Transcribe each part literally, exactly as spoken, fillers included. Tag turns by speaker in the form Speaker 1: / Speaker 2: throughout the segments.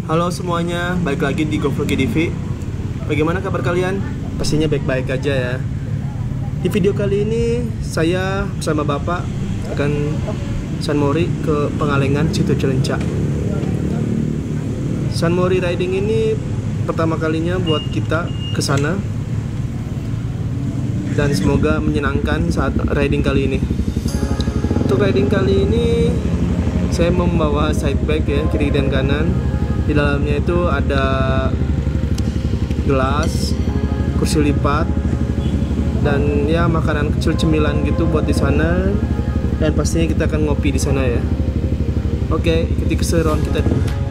Speaker 1: Halo semuanya, balik lagi di GoVlog T V. Bagaimana kabar kalian? Pastinya baik-baik aja ya. Di video kali ini saya bersama Bapak akan San Mori ke Pengalengan Situ Cilencah. San Mori Riding ini pertama kalinya buat kita ke sana. Dan semoga menyenangkan saat riding kali ini. Untuk riding kali ini saya membawa side bag ya, kiri dan kanan. Di dalamnya itu ada gelas, kursi lipat, dan ya makanan kecil cemilan gitu buat di sana. Dan pastinya kita akan ngopi di sana ya. Oke, ikuti keseruan kita.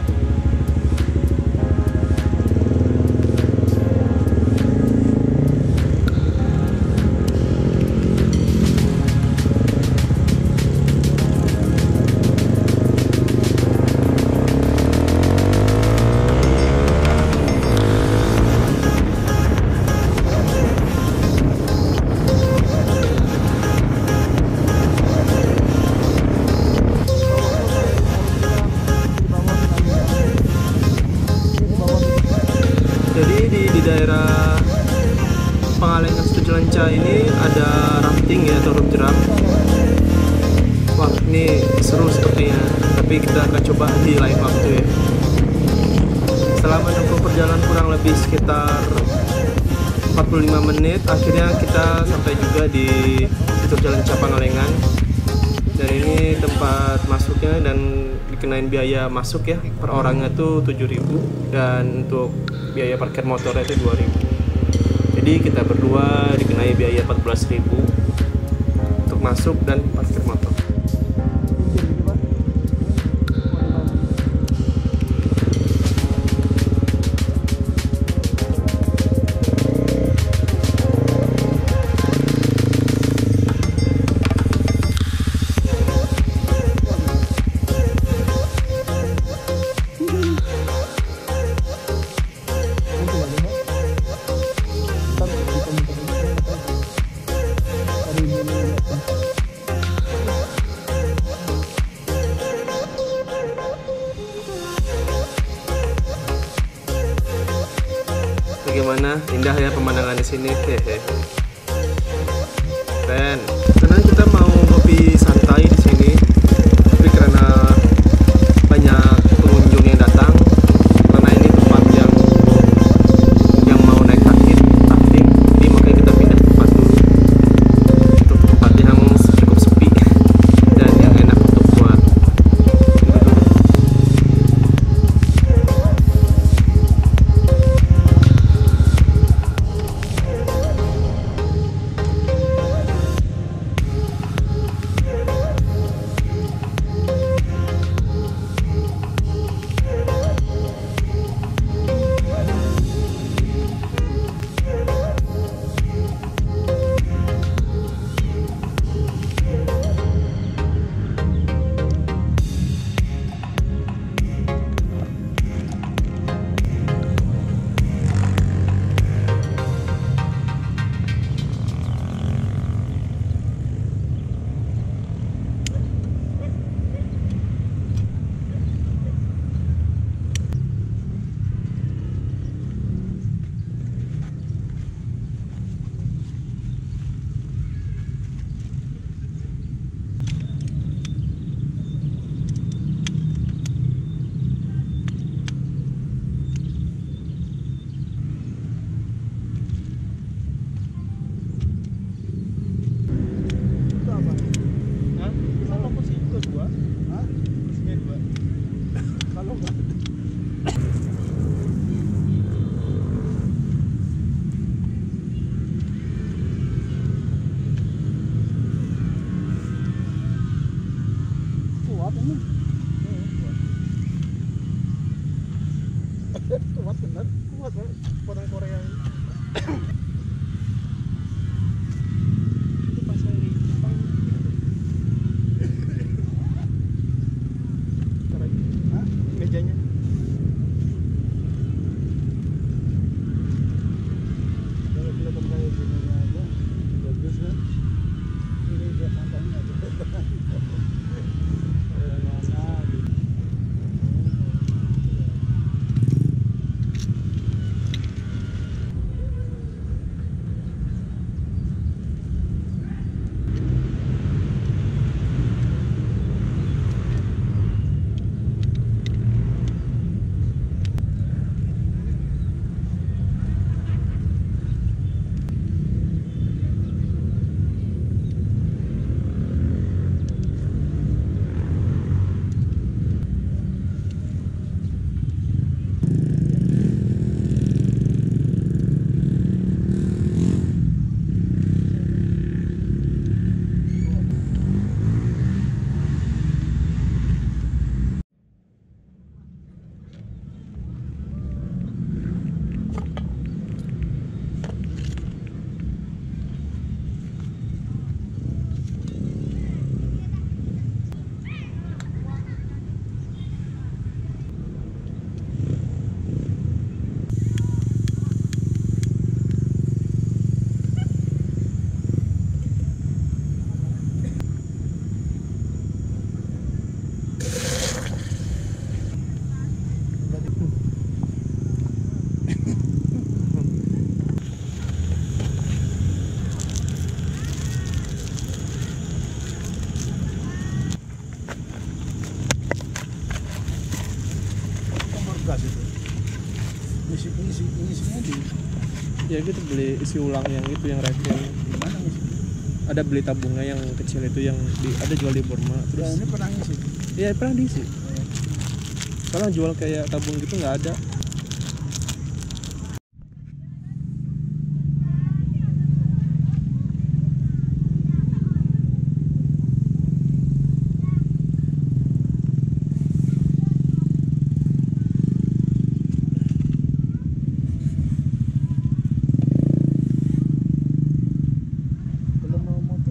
Speaker 1: Jadi di, di daerah Pengalengan Situ Cilencah ini ada rafting ya, atau rope jeram. Wah, ini seru sepertinya, tapi kita akan coba di lain waktu ya. Setelah menempuh perjalanan kurang lebih sekitar empat puluh lima menit, akhirnya kita sampai juga di Situ Cilencah Pengalengan. Dan ini tempat masuknya, dan dikenain biaya masuk ya, per orangnya tuh tujuh ribu, dan untuk biaya parkir motornya itu dua ribu. Jadi kita berdua dikenai biaya empat belas ribu untuk masuk dan parkir motor. Bagaimana indah ya pemandangan di sini, hehe. Keren. Karena kita mau ngopi santai di sini, tapi karena banyak pengunjung yang datang, karena ini tempat yang yang mau naik rafting, rafting, jadi makanya kita pindah tempat dulu untuk tempat yang cukup sepi dan yang enak untuk buat duduk.
Speaker 2: Ngisi ngisi ngisinya di
Speaker 1: Ya gitu, beli isi ulang yang itu yang refill.
Speaker 2: mana ngisi?
Speaker 1: Ada beli tabungnya yang kecil itu yang di, ada jual di Burma.
Speaker 2: Nah,
Speaker 1: Terus
Speaker 2: ini pernah ngisi.
Speaker 1: ya pernah diisi. Kalau jual kayak tabung gitu nggak ada.
Speaker 2: Belum mau motor.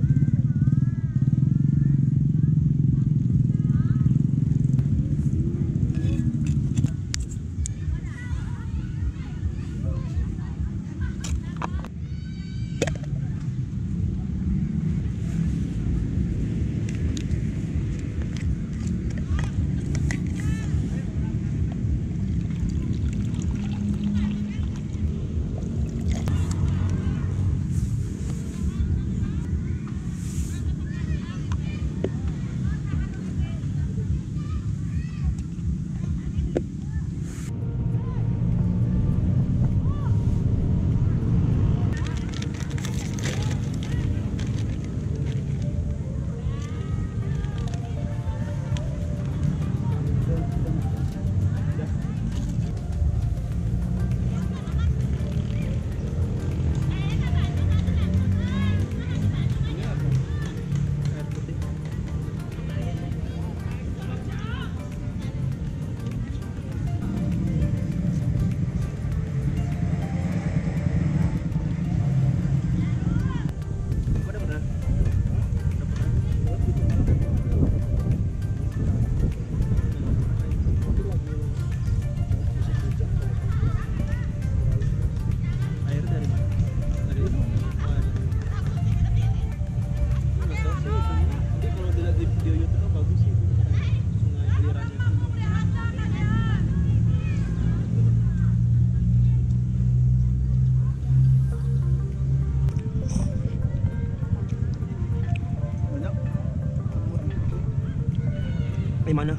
Speaker 1: Di mana?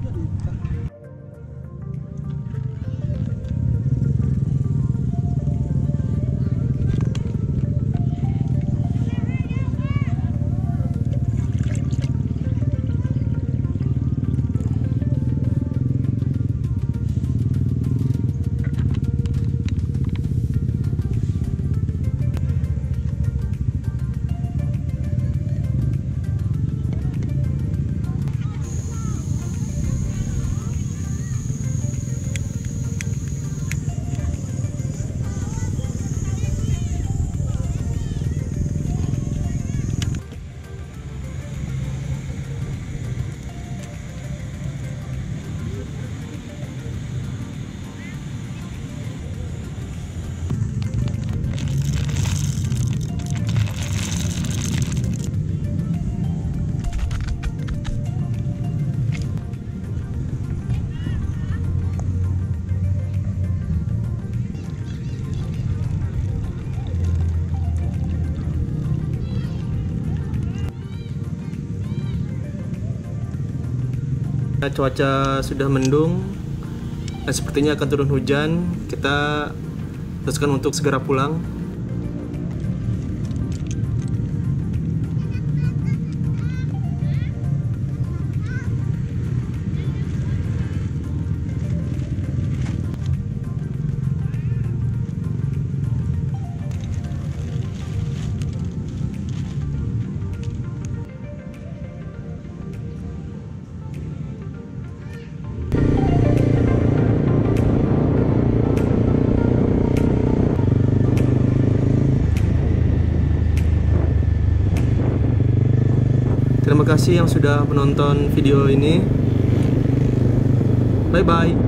Speaker 1: Cuaca sudah mendung dan sepertinya akan turun hujan. Kita teruskan untuk segera pulang. Terima kasih yang sudah menonton video ini. Bye bye.